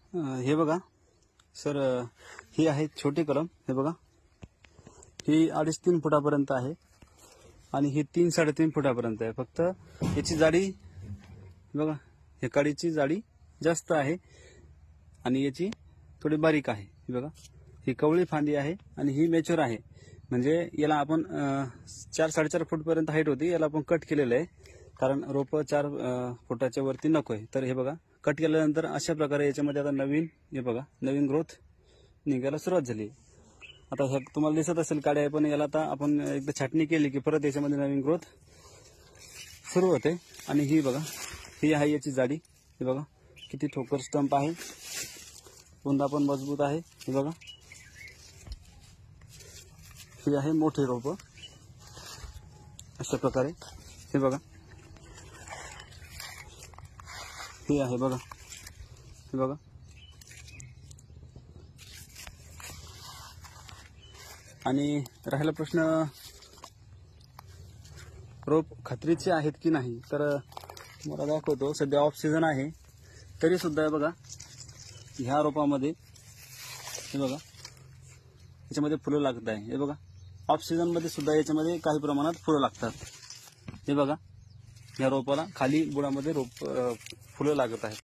हे बघा सर, ही आहे छोटी कलम. हे बघा, ही 2.5-3 फुटापर्यंत आहे आणि ही 3-3.5 फुटापर्यंत आहे. फक्त याची जाडी बघा, हे काडीची जाडी जास्त आहे आणि याची थोडी बारीक आहे. हे बघा, ही कवळी फांदी आहे आणि ही मॅच्युअर आहे. म्हणजे याला आपण 4-4.5 फूटपर्यंत हाईट होती, याला आपण कट केलेलं आहे कारण रोप 4 फुटाच्या वरती नकोय. तर हे बघा, कट केल्यानंतर अशा प्रकारे याच्यामध्ये आता नवीन ग्रोथ निघायला सुरुवात झाली. आता हे तुम्हाला दिसत असेल काड्या, पण याला आता आपण एकदा छाटणी केली की परत याच्यामध्ये नवीन ग्रोथ सुरू होते. आणि ही बघा, ही आहे याची जाडी. हे बघा किती ठोकर स्टंप आहे, बुंदा पण मजबूत आहे. हे बघा, ही आहे मोठे रोप अशा प्रकारे. हे बघा, ही आहे बघा. हे बघा, आणि राहिला प्रश्न रोप खात्रीचे आहेत की नाही, तर मला दाखवतो. सध्या ऑफ सीझन आहे तरी सुद्धा बघा ह्या रोपामध्ये हे बघा याच्यामध्ये फुलं लागत आहे. हे बघा, ऑफ सीझन मध्ये सुद्धा याच्यामध्ये काही प्रमाणात फुलं लागतात. हे बघा, या रोपाला खाली बुडामध्ये फुलं लागत आहेत.